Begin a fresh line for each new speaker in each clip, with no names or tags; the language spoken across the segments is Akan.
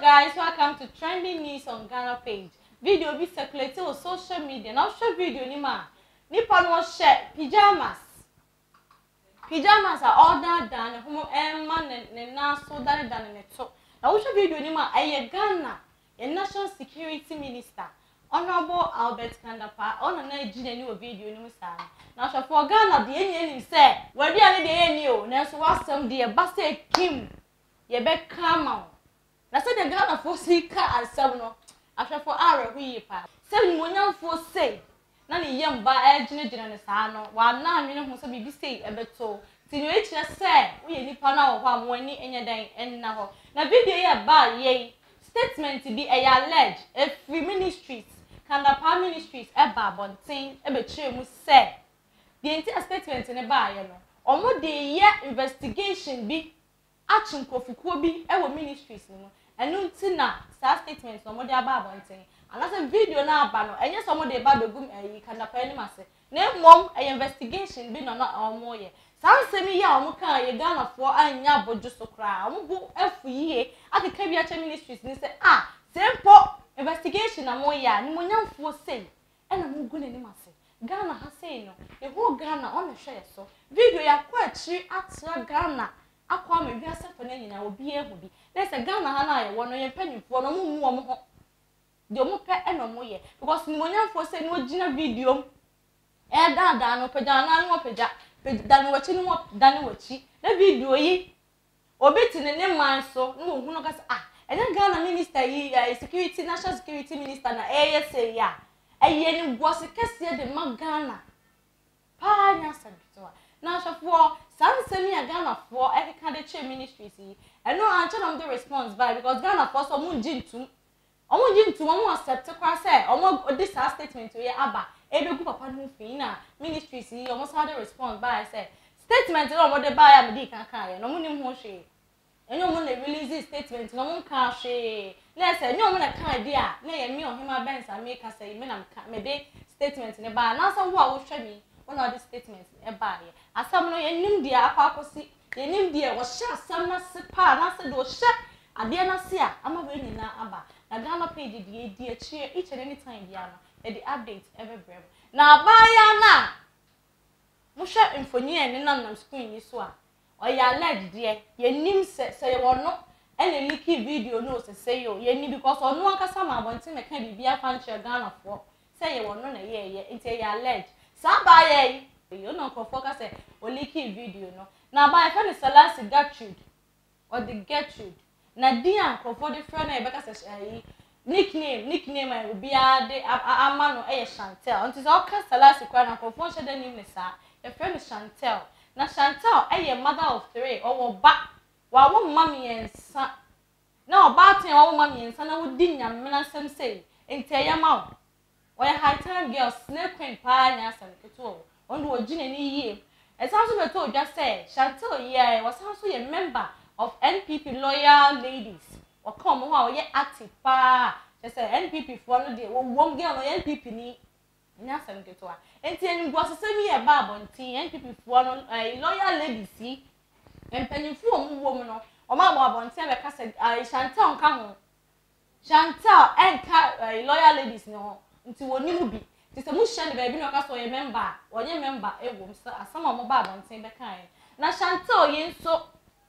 guys, welcome to Trending News on Ghana page. Video be circulated on social media. Now show video ni ma. Nipa no share pajamas. Pajamas are all done. Homo man ne na so done ne to. Now show video ni ma Ghana, a national security minister. Honorable Albert Kandapa, on a Nigeria video ni sa. Now show for Ghana the any say, where the any o, na so was some the Basse Kim. Ye be come na say the Ghana for sika and some no after for hour we pa say monyan for say na ne yem ba gina ne sa no wa na anwene ho say bibi say e beto ti no echi say we ye nipa na wo ho amoni enye dan enna ho na video ye ba ye statement bi e ya allege free ministries Kandapa ministries e ba bonten e be kire mu say the entire statement ne ba ye no omo de ye investigation bi action kofukuo bi e wo ministries no enu ntina sa statement no mo de aba abonten anase video na aba no enye so mo de ba begum Kandapa ni mase na mom investigation bi no na omo ye sansemi ya omo kan ye Ghana fo anya bojo so kra omo bu afu yie akeka bi acha ministries ni say sempo investigation na mo ya ni mo nyamfo say e na mo gu na ni mase Ghana ha say no e ho Ghana on hwe so video ya kwa chi atra Ghana akwa me wiase fo na nyina obi ehu bi na se Ghana ha na ye wono ye mpanyimfo no mu wo mo ho de mo pe e no mo ye because ni monyamfo se ni ogina video e da no peja na no peja da no wachi ni mo da no wachi na video yi obi tine ne man so no hu no ka se enya Ghana minister yi security national security minister na say ya eye ni gwosi kese de ma Ghana pa nya sabitoa na shafo sansemi ya Ghana for Africa de che ministries yi eno anche na the response by because Ghana for so mu jintum omo accept kwa say omo this statement we aba ebegu papa no fi na ministries yi omo sa the response by say statement no omo de ba ya me di kan kan ye no mo nim ho hwe enyo mo na release statement no mo kan hwe na say enyo mo na kan dia na ye me ohima bensa me ka say me na me de statement ne ba na so wo a wo hwe mi one of the statements e ba ye asam no ye nim dia akwakosi ye nim dia wo hye asam na se pa na se do hye ade na se a ama we nyina aba na Ghana page di achie each and any time dia no e the update every brem na ba ya na mo hye infoni ene nam screen yi so a o ya allege de ye nim se ye wono ene liki video no se say yo ye ni because ono akasa ma abonte me ka bibia fan che Ghana for say ye wono na ye nti ye allege Saba ye you know focus oliki video no na ba e fa Salasi Gertrude or the Gertrude na dia nkofo de friend na e beka say nickname I will be ade ama no e Chantel until so ka Salasi kwa na nkofo hye da nim ne sa e friend Chantel na Chantel e mother of 3 or ba wa wo mama yensa na oba ten wa wo mama yensa na wo di nyamena sem say enti e yama o ya high time girl snake queen pa nya asem keto on do ogine ni yie e sound so beto just say Chantel ye was also a member of NPP loyal ladies o come ho a ye active pa just say NPP for no dey wom girl no NPP ni nya asem keto a enti en go sesemi e ba abontin NPP for no loyal ladies yi empanyimfu omwom no o ma bo abontin be ka say Chantel nka ho Chantel enka loyal ladies no nti woni mu bi ti se mu hye ne ba bi no ka so ye member onye member ewom so asama mo ba abonten be kan na Chantel ye nso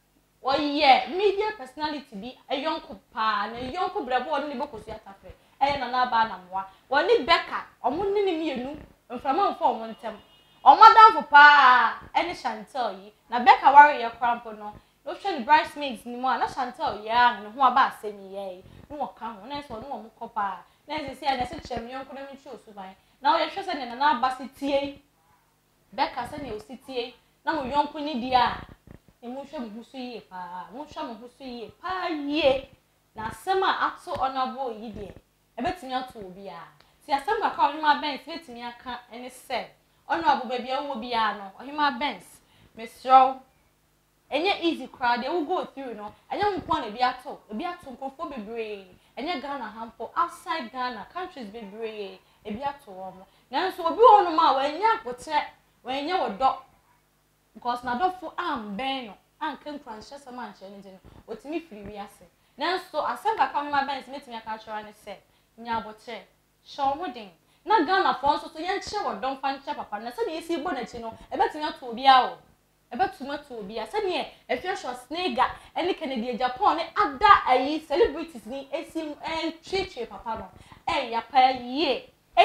oye media personality bi eyonko pa na eyonko brabo oni be kosu atafre na ba na moa woni beka omo ni ni mienu mframa mfo omo ntem omo danfo pa ene Chantel yi na beka ware ye krampo no no hwe ni bridesmaids ni mo na Chantel ya ne ho aba asemi ye no woka ho na so no mo kopa na se ya na se chemyon ko na mi chu suban na o ye hwe se ne na abasi tie beka se ne o sitie na mo yonko ni dia e mo hwe mo husu yie pa mo hwe mo husu yie pa yie na asema ato onabo yi de e betimi ato obi a ti asema ka ohima bens betimi aka ene se onabo ba bia wo bia no ohima bens mesro enye easy crowd they will go through no enye nko na ebi ato nkofo bebre enye Ghana hampo outside Ghana countries bebre ebi ato omo na so obi wonu ma wa enye akote wa enye wodo because na dofo am ben no anken kwanhye sama anhye ne no otimi firi wi ase nanso asem ka ka Ohima Benz metimi aka chora ne se nya abotre show modern na Ghana for so yen che wodon fa nche papa na se de yesi bo na chi no ebetimi ato obi a o ebetumi ato obi a se ne efia sho snega ene Kennedy Japan ne ada ayi celebrities ni esim treat papa no ya pa ye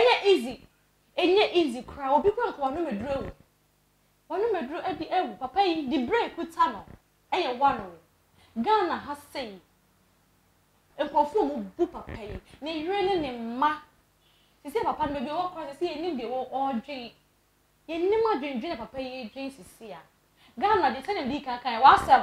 enye easy cry obi kwa nko no medru edi ewu papa yi di break kuta no ye one o Ghana has say enkofu mu bu papa yi ne yire ne mma sisi papa no be wo kwa sisi enim de wo odwen yenim adwendwen papa yi dwen sisi a Ghana de tell di kan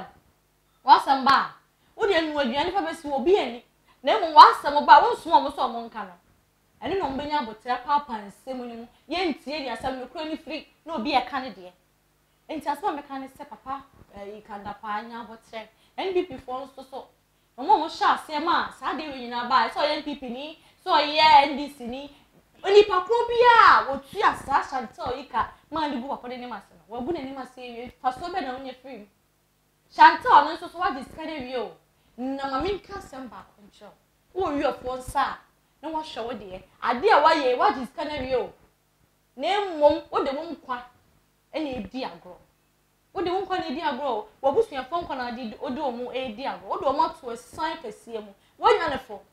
wasam ba wo de anu aduane fa besi obi ani na emu wasam ba wo nso mo so mo nka no ene no mbenya abotra papa nsem ni mu ye ntie di asam no kro ni free na obi e ka ne de enti asam me ka ne se papa yi kanda pa anya abotra NPP for so mo sha ase ma sa de nyina ba so ye NPP ni so ye NDC ni oni pakro bia wo tu asa Chantal yi ka ma ndi bu papa de ni mase no wo bu ne ni mase ye fa so be na onye free Chantal no so wa discard wi o na ma min ka sem ba control wo wi ofo nsa na wa hwe de ade a wa ye wa discard wi o na emmom wo de wo nkwa ene edi agro wo de wo nkwa na edi agro wo busua fo nkwa na adi odo mu edi agro wo do mo to san kese mu wo nya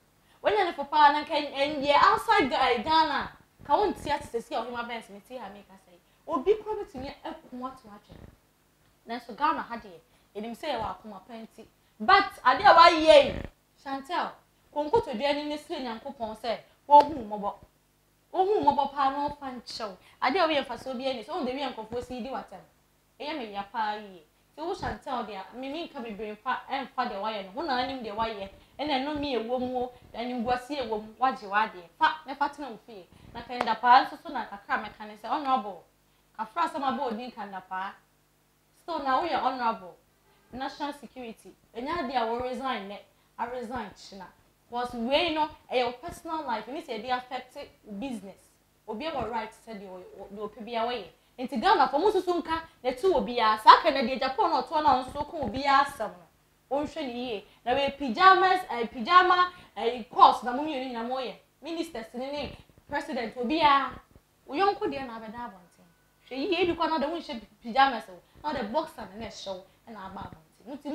ne fo pa na kan enye outside Ghana ka won tia sisi Ohima Benz me ti ha me ka sai obi kro betumi akuma to atwe na so Ghana ha de edim say wa akuma penti but ade a wa ye Chantal konko to dua ni sire Nyankopon say wo hu mobo pa no fa nchew ade a we yemfa so bi ani so on de we yankofo si di watam eye me ya pa yi ti wo Chantal de mi nka bebre fa emfa de wa ye no ho na anim de wa ye ene no mi ewo mu anim guase ewo mu waje wa de fa me fa tena mfie na kanda pa so na kakra me kan say honorable kafra sama bo odin kanda pa so now we are honorable national security enya de a wo resign ne a resign china was we no your personal life you need to dey affect business obi e right said the obi a way enti Ghana for mususu nka na tu obi a sa ka na de Japan no to na nso ko obi asam no onhwe ni ye na we pajama course na munyo ni na moye ministers ni president obi a uyonko de na abeda abonten hwe yi edu kwa na de wonhwe pajamas na de boxer na show na aba abonten nti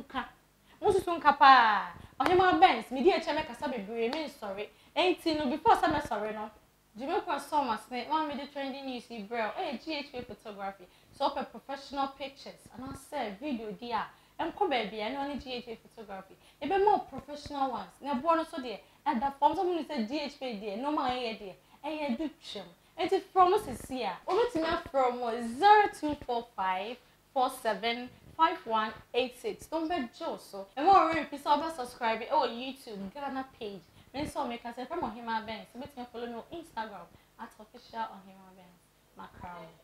mususu nka pa Ohima Benz me di eche me kasa bebre me sorry enti no before some sorry no Jimmy Kwasoma say one me the trending news bro GHP photography so for professional pictures and I say video dia enko baby and only GHP photography e be more professional ones na bo no so there and that form some say GHP there no man here there do trim enti from us is here obetimi from 0245 47 5186 don't be Joe so and more if subscribe on YouTube Ghana page and so make us from Ohima Benz so betimi follow me on Instagram @official Ohima Benz Macau.